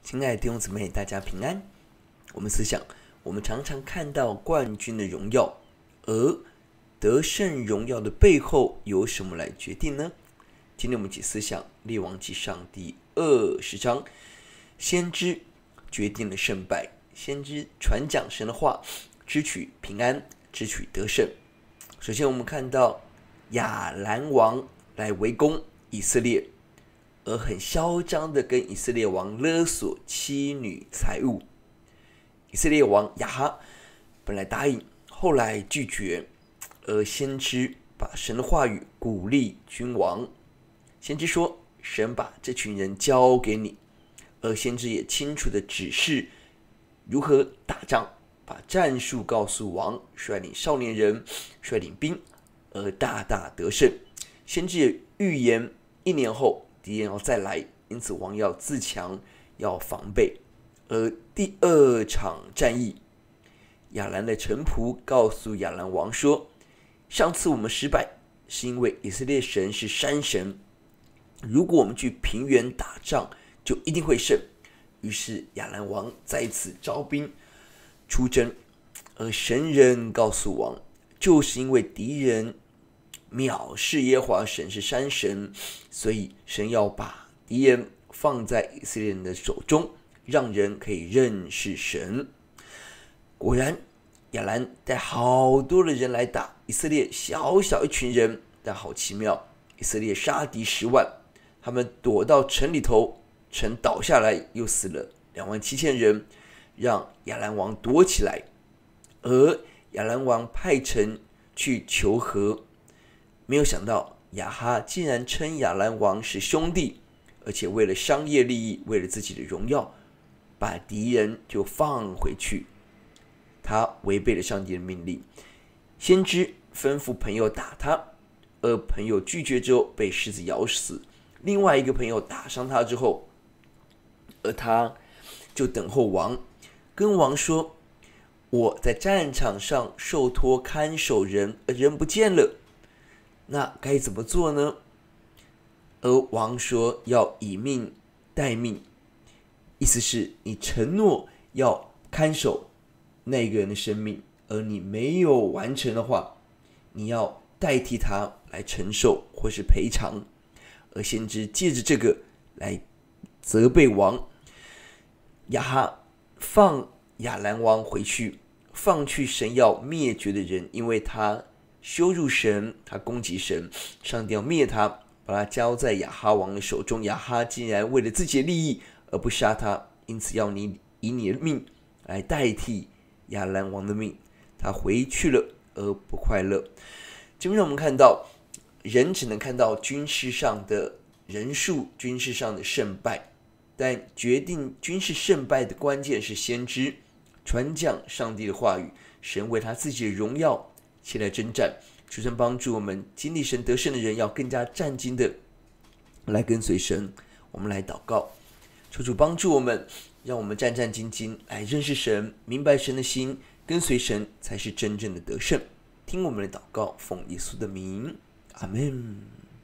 亲爱的弟兄姊妹，大家平安。我们思想，我们常常看到冠军的荣耀，而得胜荣耀的背后由什么来决定呢？今天我们一起思想列王纪上第20章，先知决定了胜败，先知传讲神的话，支取平安，支取得胜。首先我们看到亚兰王来围攻以色列，而很嚣张的跟以色列王勒索妻女财物。以色列王亚哈本来答应，后来拒绝，而先知把神的话语鼓励君王。先知说，神把这群人交给你，而先知也清楚的指示如何打仗，把战术告诉王，率领少年人，率领兵，而大大得胜。先知也预言1年后敌人要再来，因此王要自强，要防备。而第2场战役，亚兰的臣仆告诉亚兰王说，上次我们失败是因为以色列神是山神，如果我们去平原打仗就一定会胜。于是亚兰王再次招兵出征，而神人告诉王，就是因为敌人藐视耶和华神是山神，所以神要把敌人放在以色列人的手中，让人可以认识神。果然亚兰带好多的人来打以色列，小小一群人，但好奇妙，以色列杀敌10万，他们躲到城里头，城倒下来，又死了27000人，让亚兰王躲起来。而亚兰王派臣去求和，没有想到亚哈竟然称亚兰王是兄弟，而且为了商业利益，为了自己的荣耀，把敌人就放回去。他违背了上帝的命令，先知吩咐朋友打他，而朋友拒绝之后被狮子咬死。另外一个朋友打伤他之后，而他就等候王，跟王说，我在战场上受托看守人，而人不见了，那该怎么做呢？而王说要以命待命，意思是你承诺要看守那个人的生命，而你没有完成的话，你要代替他来承受或是赔偿。而先知借着这个来责备王。亚哈放亚兰王回去，放去神要灭绝的人，因为他羞辱神，他攻击神，上帝要灭他，把他交在亚哈王的手中。亚哈竟然为了自己的利益而不杀他，因此要你以你的命来代替亚兰王的命。他回去了而不快乐。基本上我们看到，人只能看到军事上的人数，军事上的胜败，但决定军事胜败的关键是先知传讲上帝的话语，神为他自己的荣耀起来征战。求神帮助我们经历神得胜的人，要更加战兢的来跟随神。我们来祷告，求主帮助我们，让我们战战兢兢来认识神，明白神的心，跟随神才是真正的得胜。听我们的祷告，奉耶稣的名，阿们。